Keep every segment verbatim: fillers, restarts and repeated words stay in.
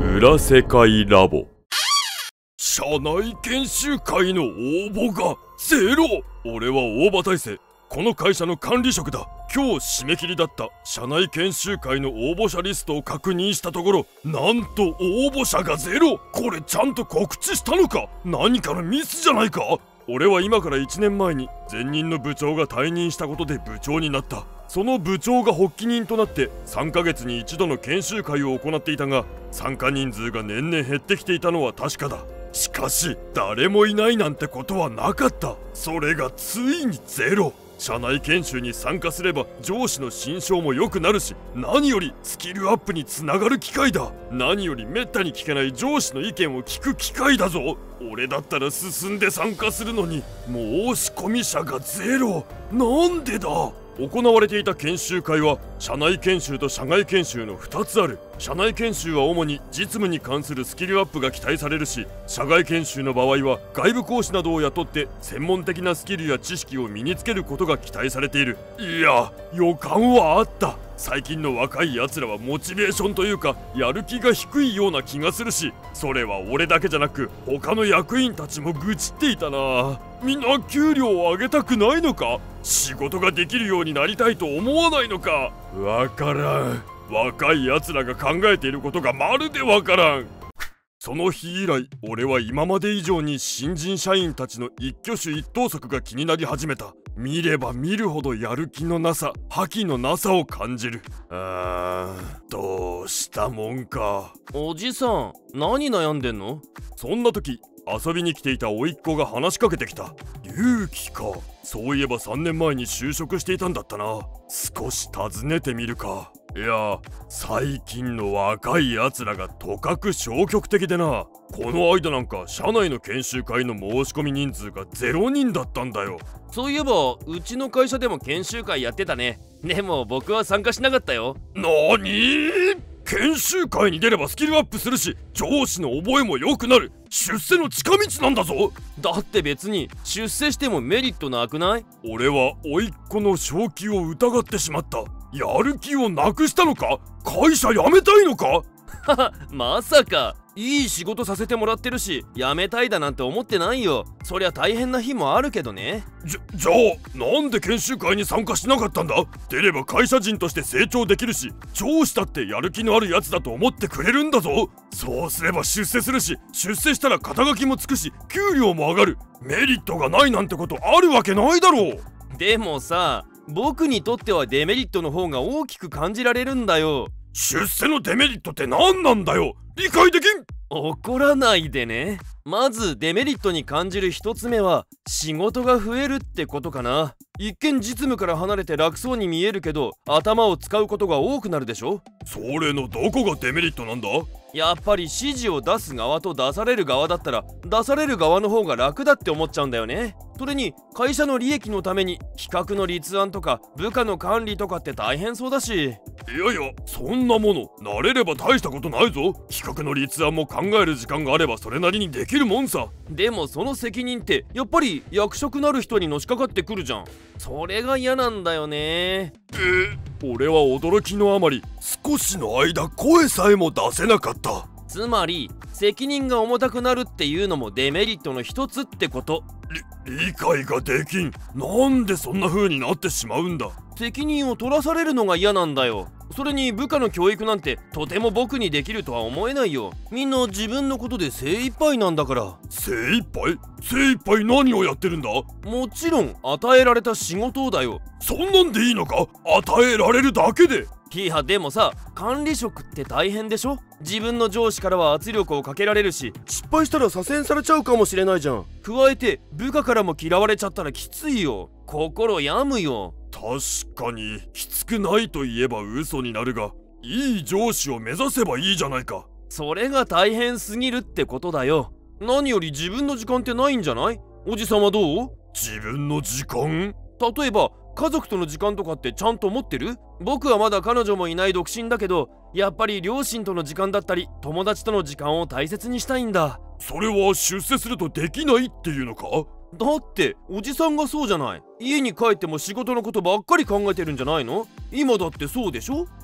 裏世界ラボ。 社内研修会の応募がゼロ。俺は大場大生、この会社の管理職だ。今日締め切りだった社内研修会の応募者リストを確認したところ、なんと応募者がゼロ。これちゃんと告知したのか？何かのミスじゃないか？俺は今からいちねんまえに前任の部長が退任したことで部長になった。その部長が発起人となってさんかげつに一度の研修会を行っていたが、参加人数が年々減ってきていたのは確かだ。しかし誰もいないなんてことはなかった。それがついにゼロ。社内研修に参加すれば上司の心象も良くなるし、何よりスキルアップにつながる機会だ。何よりめったに聞けない上司の意見を聞く機会だぞ。俺だったら進んで参加するのに申し込み者がゼロ。なんでだ？行われていた研修会は社内研修と社外研修のふたつある。社内研修は主に実務に関するスキルアップが期待されるし、社外研修の場合は外部講師などを雇って専門的なスキルや知識を身につけることが期待されている。いや、予感はあった。最近の若いやつらはモチベーションというかやる気が低いような気がするし、それは俺だけじゃなく他の役員たちも愚痴っていたな。みんな給料を上げたくないのか？仕事ができるようになりたいと思わないのか？わからん。若いやつらが考えていることがまるでわからん。その日以来、俺は今まで以上に新人社員たちの一挙手一投足が気になり始めた。見れば見るほどやる気のなさ、覇気のなさを感じる。あー、どうしたもんか。 おじさん、何悩んでんの？ そんな時、遊びに来ていた甥っ子が話しかけてきた。勇気か。そういえばさんねんまえに就職していたんだったな。少し尋ねてみるか。いや、最近の若いやつらがとかく消極的でな。この間なんか社内の研修会の申し込み人数がゼロにんだったんだよ。 そういえばうちの会社でも研修会やってたね。でも僕は参加しなかったよ。 なに？研修会に出ればスキルアップするし、上司の覚えも良くなる。出世の近道なんだぞ。 だって別に出世してもメリットなくない？ 俺は甥っ子の正気を疑ってしまった。やる気をなくしたのか？会社辞めたいのか？ はは、まさか。いい仕事させてもらってるし、辞めたいだなんて思ってないよ。そりゃ大変な日もあるけどね。 じゃ、じゃあなんで研修会に参加しなかったんだ？出れば会社人として成長できるし、上司だってやる気のあるやつだと思ってくれるんだぞ。そうすれば出世するし、出世したら肩書きもつくし、給料も上がる。メリットがないなんてことあるわけないだろう。 でもさ、僕にとってはデメリットの方が大きく感じられるんだよ。 出世のデメリットって何なんだよ。理解できん。 怒らないでね。まずデメリットに感じる一つ目は仕事が増えるってことかな。一見実務から離れて楽そうに見えるけど、頭を使うことが多くなるでしょ。 それのどこがデメリットなんだ？ やっぱり指示を出す側と出される側だったら、出される側の方が楽だって思っちゃうんだよね。それに会社の利益のために企画の立案とか部下の管理とかって大変そうだし。 いやいや、そんなもの慣れれば大したことないぞ。企画の立案も考える時間があればそれなりにできるもんさ。 でもその責任ってやっぱり役職なる人にのしかかってくるじゃん。それが嫌なんだよね。 えー、俺は驚きのあまり少しの間声さえも出せなかった。 つまり責任が重たくなるっていうのもデメリットの一つってこと。 り理解ができん。なんでそんな風になってしまうんだ。 責任を取らされるのが嫌なんだよ。それに部下の教育なんてとても僕にできるとは思えないよ。みんな自分のことで精一杯なんだから。 精一杯？精一杯何をやってるんだ？ もちろん与えられた仕事だよ。 そんなんでいいのか？与えられるだけで。 いやでもさ、管理職って大変でしょ。自分の上司からは圧力をかけられるし、失敗したら左遷されちゃうかもしれないじゃん。加えて部下からも嫌われちゃったらきついよ。心病むよ。 確かにきつくないと言えば嘘になるが、いい上司を目指せばいいじゃないか。 それが大変すぎるってことだよ。何より自分の時間ってないんじゃない？おじさんはどう？ 自分の時間？ 例えば家族との時間とかってちゃんと持ってる？僕はまだ彼女もいない独身だけど、やっぱり両親との時間だったり友達との時間を大切にしたいんだ。 それは出世するとできないっていうのか？ だっておじさんがそうじゃない。家に帰っても仕事のことばっかり考えてるんじゃないの？今だってそうでしょ？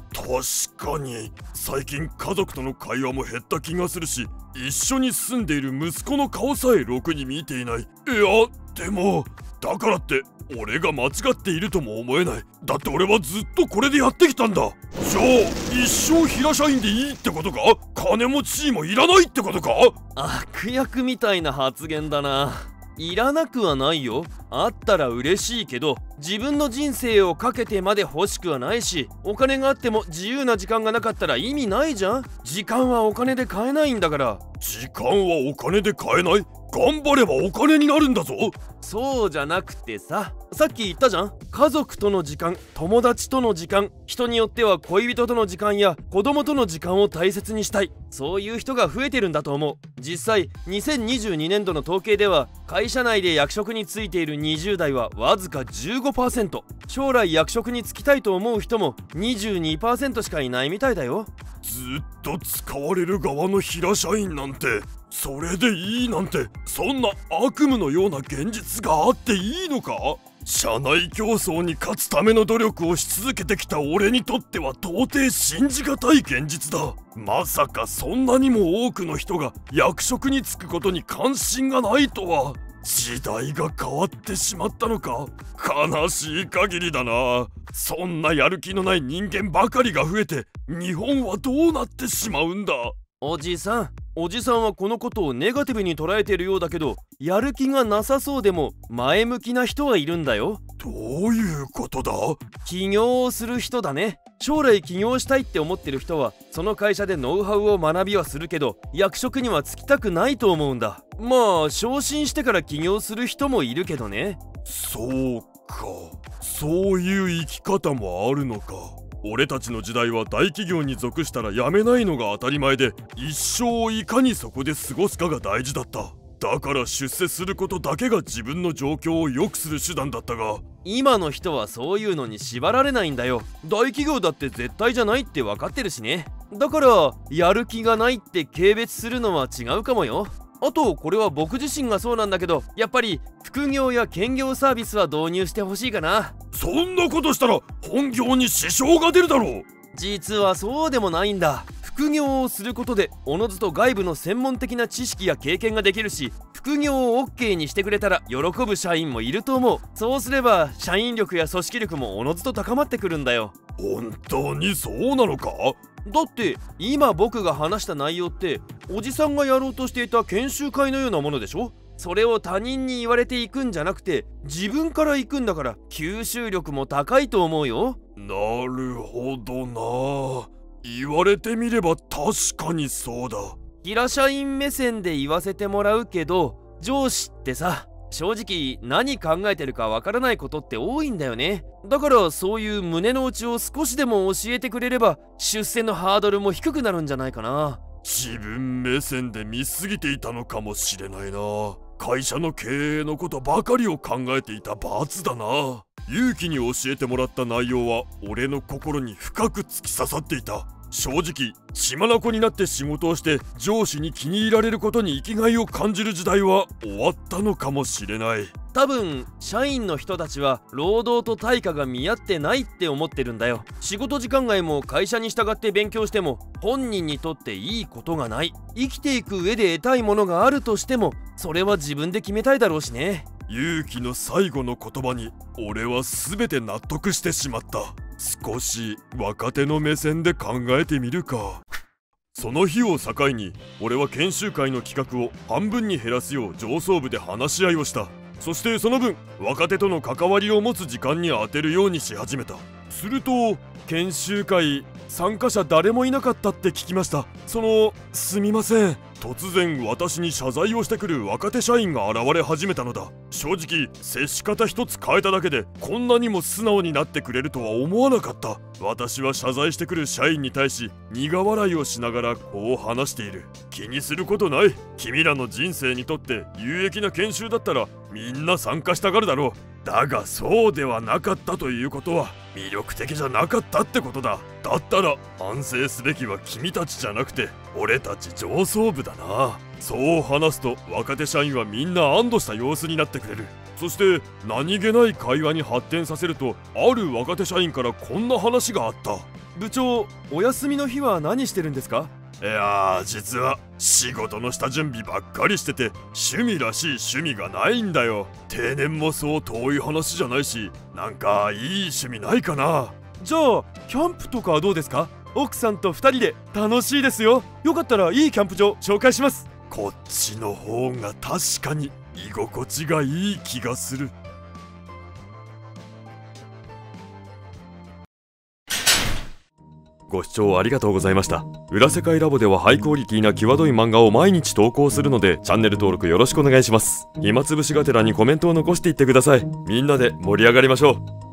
確かに最近家族との会話も減った気がするし、一緒に住んでいる息子の顔さえろくに見ていない。いやでもだからって俺が間違っているとも思えない。だって俺はずっとこれでやってきたんだ。じゃあ一生平社員でいいってことか？金持ちもいらないってことか？ 悪役みたいな発言だな。いらなくはないよ。あったら嬉しいけど、自分の人生をかけてまで欲しくはないし、お金があっても自由な時間がなかったら意味ないじゃん。時間はお金で買えないんだから。 時間はお金で買えない？頑張ればお金になるんだぞ。 そうじゃなくてさ、さっき言ったじゃん。家族との時間、友達との時間、人によっては恋人との時間や子供との時間を大切にしたい、そういう人が増えてるんだと思う。実際にせんにじゅうにねんどの統計では、会社内で役職に就いているにじゅうだいはわずか じゅうごパーセント、 将来役職に就きたいと思う人も にじゅうにパーセント しかいないみたいだよ。 ずっと使われる側の平社員なんて、それでいいなんて、そんな悪夢のような現実があっていいのか？社内競争に勝つための努力をし続けてきた俺にとっては到底信じがたい現実だ。まさかそんなにも多くの人が役職に就くことに関心がないとは。時代が変わってしまったのか？悲しい限りだな。そんなやる気のない人間ばかりが増えて、日本はどうなってしまうんだ。 おじさんおじさんはこのことをネガティブに捉えているようだけど、やる気がなさそうでも前向きな人はいるんだよ。 どういうことだ？ 起業をする人だね。将来起業したいって思ってる人は、その会社でノウハウを学びはするけど、役職には就きたくないと思うんだ。まあ昇進してから起業する人もいるけどね。 そうか、そういう生き方もあるのか。俺たちの時代は大企業に属したら辞めないのが当たり前で、一生をいかにそこで過ごすかが大事だった。だから出世することだけが自分の状況を良くする手段だったが、 今の人はそういうのに縛られないんだよ。大企業だって絶対じゃないって分かってるしね。だからやる気がないって軽蔑するのは違うかもよ。あとこれは僕自身がそうなんだけど、やっぱり副業や兼業サービスは導入してほしいかな。 そんなことしたら本業に支障が出るだろう。 実はそうでもないんだ。副業をすることでおのずと外部の専門的な知識や経験ができるし、副業を オーケー にしてくれたら喜ぶ社員もいると思う。そうすれば社員力や組織力もおのずと高まってくるんだよ。 本当にそうなのか？ だって今僕が話した内容っておじさんがやろうとしていた研修会のようなものでしょ。それを他人に言われていくんじゃなくて自分から行くんだから、吸収力も高いと思うよ。 なるほどな。言われてみれば確かにそうだ。 平社員目線で言わせてもらうけど、上司ってさ、正直何考えてるかわからないことって多いんだよね。だからそういう胸の内を少しでも教えてくれれば、出世のハードルも低くなるんじゃないかな。 自分目線で見すぎていたのかもしれないな。会社の経営のことばかりを考えていた罰だな。勇気に教えてもらった内容は俺の心に深く突き刺さっていた。正直血眼になって仕事をして上司に気に入られることに生きがいを感じる時代は終わったのかもしれない。 多分社員の人たちは労働と対価が見合ってないって思ってるんだよ。仕事時間外も会社に従って勉強しても本人にとっていいことがない。生きていく上で得たいものがあるとしても、それは自分で決めたいだろうしね。 勇気の最後の言葉に俺は全て納得してしまった。少し若手の目線で考えてみるか。その日を境に俺は研修会の企画を半分に減らすよう上層部で話し合いをした。そしてその分若手との関わりを持つ時間に充てるようにし始めた。すると研修会参加者誰もいなかったって聞きました。そのすみません、突然私に謝罪をしてくる若手社員が現れ始めたのだ。正直接し方一つ変えただけでこんなにも素直になってくれるとは思わなかった。私は謝罪してくる社員に対し苦笑いをしながらこう話している。気にすることない。君らの人生にとって有益な研修だったらみんな参加したがるだろう。だがそうではなかったということは魅力的じゃなかったってことだ。だったら反省すべきは君たちじゃなくて俺たち上層部だな。そう話すと若手社員はみんな安堵した様子になってくれる。そして何気ない会話に発展させると、ある若手社員からこんな話があった。 部長、お休みの日は何してるんですか？ いやー、実は仕事の下準備ばっかりしてて、趣味らしい趣味がないんだよ。定年もそう遠い話じゃないし、なんかいい趣味ないかな。 じゃあキャンプとかはどうですか？奥さんとふたりで楽しいですよ。よかったらいいキャンプ場紹介します。 こっちの方が確かに居心地がいい気がする。ご視聴ありがとうございました。裏世界ラボではハイクオリティな際どい漫画を毎日投稿するので、チャンネル登録よろしくお願いします。暇つぶしがてらにコメントを残していってください。みんなで盛り上がりましょう。